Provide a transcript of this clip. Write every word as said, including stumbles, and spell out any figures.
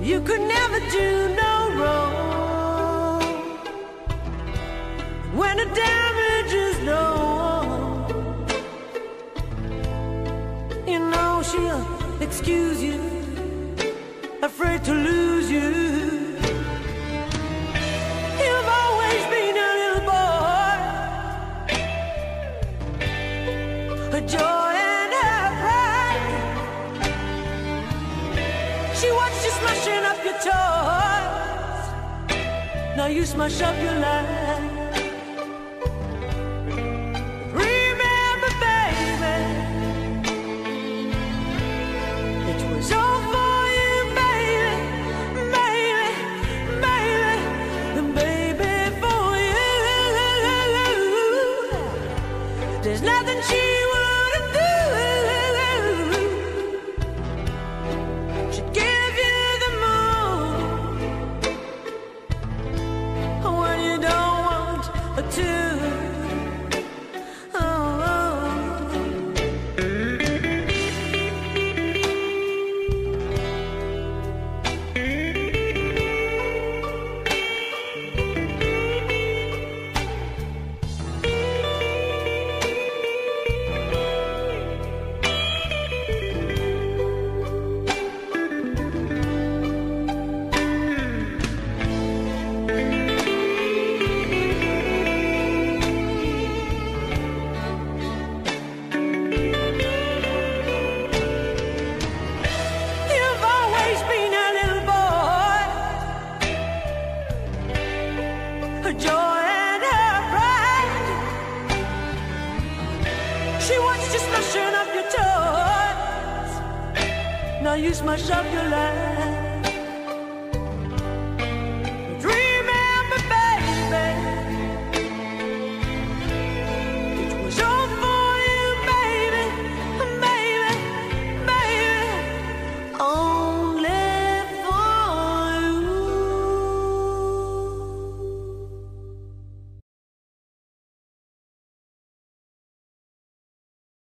You could never do no wrong when the damage is done. You know she'll excuse you, afraid to lose you. You've always been a little boy, a joy and a pride. She watched you smashing up your toys, now you smash up your life. Remember, baby, it was all for you, baby, baby, baby, and baby, for you. There's nothing she wouldn't do. She'd give you the moon when you don't want to. Oh, oh. You've always been a little boy, a joy and a pride. She watched you smashing up your toys, now you smash up your life.